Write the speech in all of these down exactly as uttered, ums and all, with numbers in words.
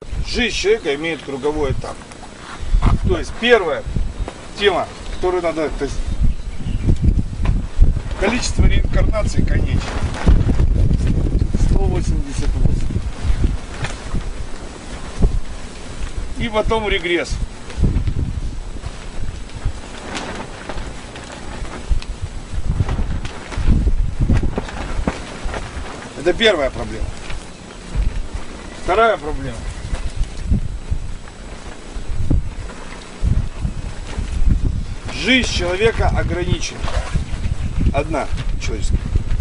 Жизнь человека имеет круговой этап. То есть первая тема, которую надо, то есть количество реинкарнаций конечно. сто восемьдесят восемь. И потом регресс. Это первая проблема. Вторая проблема. Жизнь человека ограничена. Одна человеческая.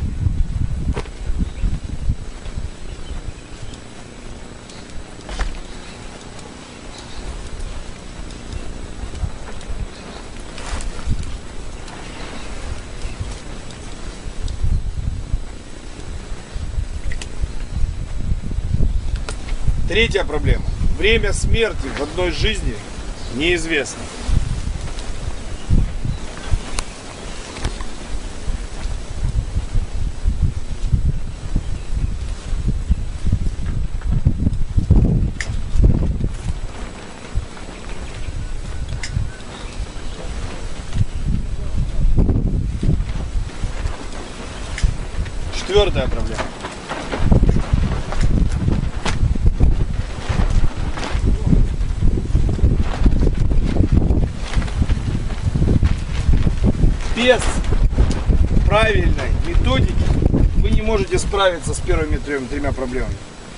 Третья проблема. Время смерти в одной жизни неизвестно. Четвертая проблема. Без правильной методики вы не можете справиться с первыми тремя, тремя проблемами.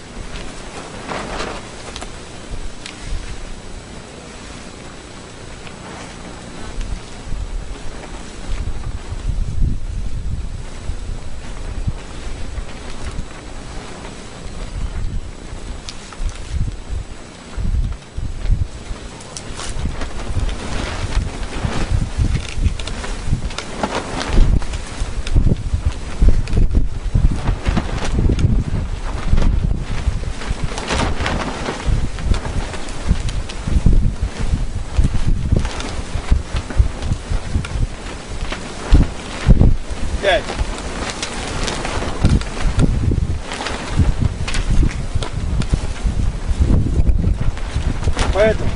Пять. Поэтому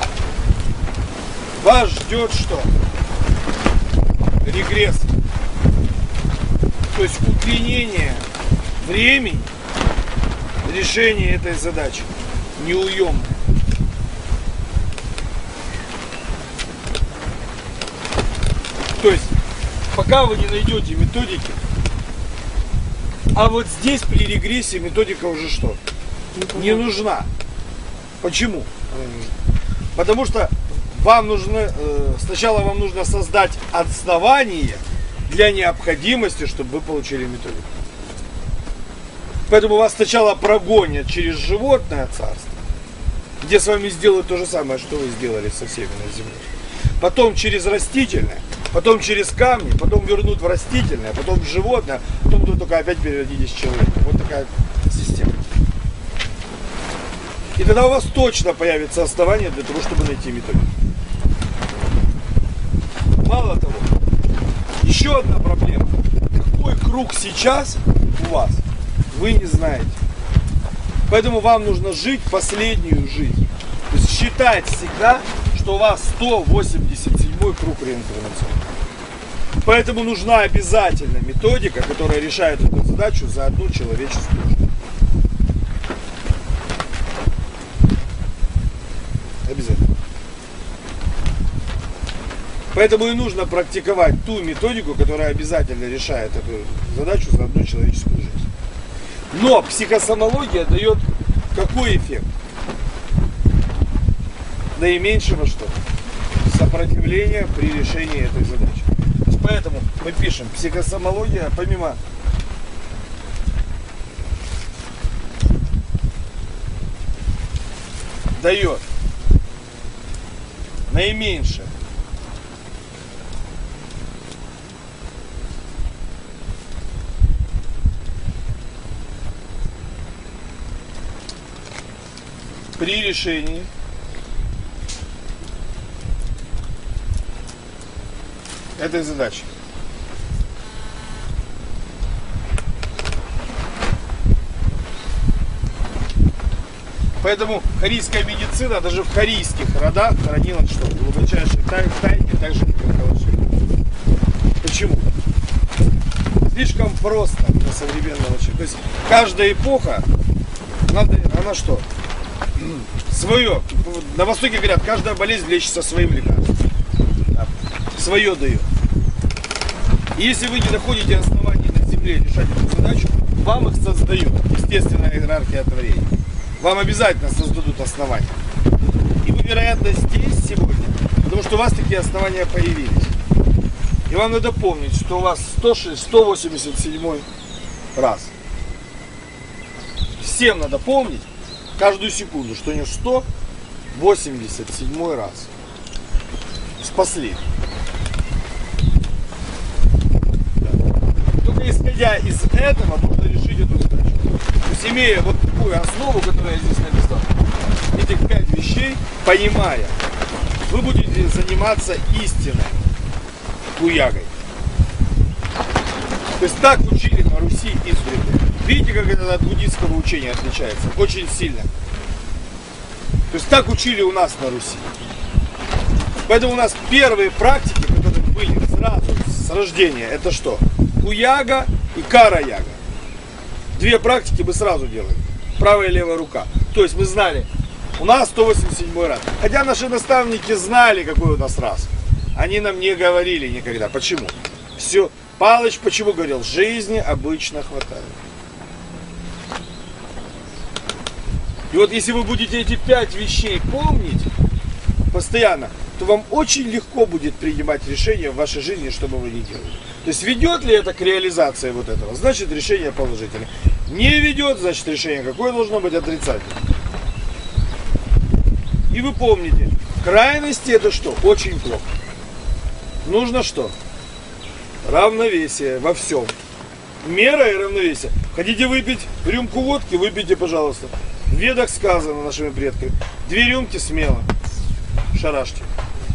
вас ждет что? Регресс. То есть удлинение времени решения этой задачи. Неуемное. То есть пока вы не найдете методики, а вот здесь при регрессии методика уже что? Не нужна. Почему? Потому что вам нужно, сначала вам нужно создать основание для необходимости, чтобы вы получили методику. Поэтому вас сначала прогонят через животное царство, где с вами сделают то же самое, что вы сделали со всеми на земле. Потом через растительное, потом через камни, потом вернут в растительное, потом в животное, потом вы только опять переродитесь в человека. Вот такая система. И тогда у вас точно появится основание для того, чтобы найти методику. Мало того, еще одна проблема. Какой круг сейчас у вас, вы не знаете. Поэтому вам нужно жить последнюю жизнь. То есть считать всегда, что у вас сто восемьдесят седьмой круг реинкарнационный. Поэтому нужна обязательно методика, которая решает эту задачу за одну человеческую жизнь. Обязательно. Поэтому и нужно практиковать ту методику, которая обязательно решает эту задачу за одну человеческую жизнь. Но психосомология дает какой эффект? Наименьшего что? Сопротивления при решении этой задачи. Поэтому мы пишем, психосомология помимо дает наименьшее при решении этой задачи. Поэтому корейская медицина даже в корейских родах хранила что? В глубочайшей тайне, так же, как положили. Почему? Слишком просто для современного человека. То есть каждая эпоха, надо, она что? Свое. На Востоке говорят, каждая болезнь лечится своим лекарством. Да. Свое дает. И если вы не находите оснований на земле решать эту задачу, вам их создают. Естественная иерархия творения. Вам обязательно создадут основания. И вы, вероятно, здесь сегодня, потому что у вас такие основания появились. И вам надо помнить, что у вас сто восемьдесят седьмой раз. Всем надо помнить каждую секунду, что у него сто восемьдесят седьмой раз. Спасли. Да. Только исходя из этого можно решить эту задачу. То есть, имея вот такую основу, которую я здесь написал, этих пять вещей, понимая, вы будете заниматься истиной. Куягой. То есть так учили на Руси издревле. Видите, как это от буддийского учения отличается? Очень сильно. То есть так учили у нас на Руси. Поэтому у нас первые практики, которые были сразу с рождения, это что? Куяга и кара-яга. Две практики мы сразу делаем. Правая и левая рука. То есть мы знали, у нас сто восемьдесят седьмой раз. Хотя наши наставники знали, какой у нас раз. Они нам не говорили никогда. Почему? Все. Палыч почему говорил? Жизни обычно хватает. И вот если вы будете эти пять вещей помнить постоянно, то вам очень легко будет принимать решения в вашей жизни, что бы вы ни делали. То есть ведет ли это к реализации вот этого? Значит, решение положительное. Не ведет, значит, решение какое должно быть? Отрицательное. И вы помните, крайности это что? Очень плохо. Нужно что? Равновесие во всем. Мера и равновесие. Хотите выпить рюмку водки? Выпейте, пожалуйста. В Ведах сказано нашими предками. Две рюмки смело. Шарашьте.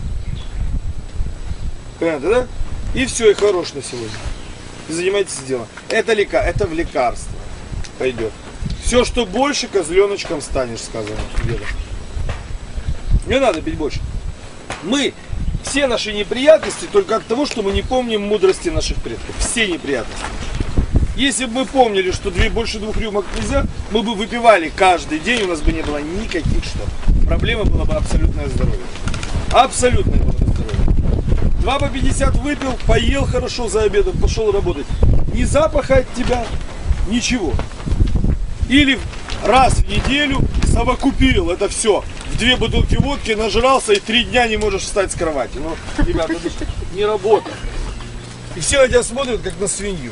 Понятно, да? И все, и хорош на сегодня. И занимайтесь делом. Это лека, это в лекарство пойдет. Все, что больше, козленочком станешь, сказано в Ведах. Не надо пить больше. Мы все наши неприятности только от того, что мы не помним мудрости наших предков. Все неприятности. Если бы мы помнили, что две, больше двух рюмок нельзя, мы бы выпивали каждый день, у нас бы не было никаких что. Проблема была бы абсолютное здоровье. Абсолютное было бы здоровье. Два по пятьдесят выпил, поел хорошо за обедом, пошел работать. Ни запаха от тебя, ничего. Или раз в неделю совокупил это все. В две бутылки водки нажрался и три дня не можешь встать с кровати. Ну, ребята, это не работа. И все на тебя смотрят, как на свинью.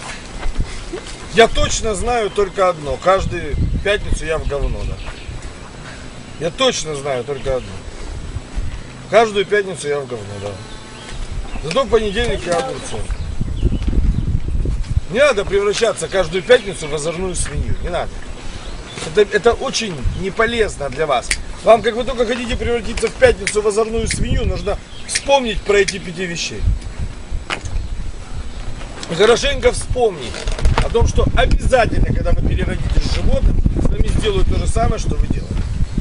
Я точно знаю только одно. Каждую пятницу я в говно, да. Я точно знаю только одно. Каждую пятницу я в говно, да. Зато в понедельник я огурцом. Не надо превращаться каждую пятницу в озорную свинью. Не надо. Это, это очень не полезно для вас. Вам, как вы только хотите превратиться в пятницу в озорную свинью, нужно вспомнить про эти пяти вещей. И хорошенько вспомнить о том, что обязательно, когда вы переродитесь с животным, с вами сделают то же самое, что вы делаете.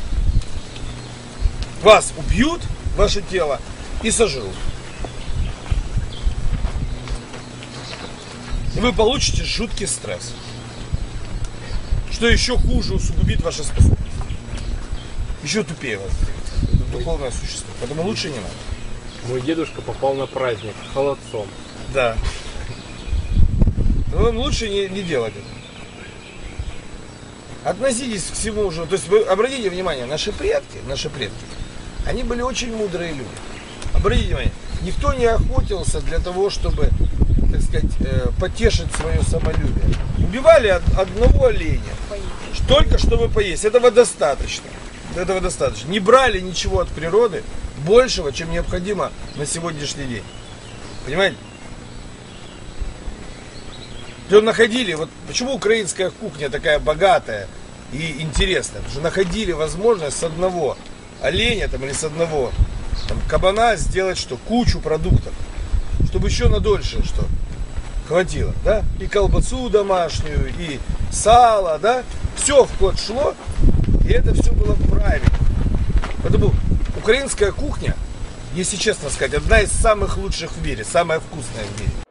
Вас убьют, ваше тело, и сожрут. И вы получите жуткий стресс. Что еще хуже усугубит ваши способности. Еще тупее вас сделает. Духовное существо. Поэтому лучше не надо. Мой дедушка попал на праздник холодцом. Да. Но вам лучше не, не делать это. Относитесь к всему уже. То есть вы обратите внимание, наши предки, наши предки, они были очень мудрые люди. Обратите внимание, никто не охотился для того, чтобы, так сказать, потешить свое самолюбие. Убивали одного оленя, только чтобы поесть. Этого достаточно. Этого достаточно. Не брали ничего от природы большего, чем необходимо на сегодняшний день. Понимаете? То находили, вот почему украинская кухня такая богатая и интересная? Потому что находили возможность с одного оленя там, или с одного там, кабана сделать что? Кучу продуктов. Чтобы еще на дольше что? Хватило, да? И колбасу домашнюю, и сало, да? Все в ход шло. И это все было правильно. Поэтому украинская кухня, если честно сказать, одна из самых лучших в мире, самая вкусная в мире.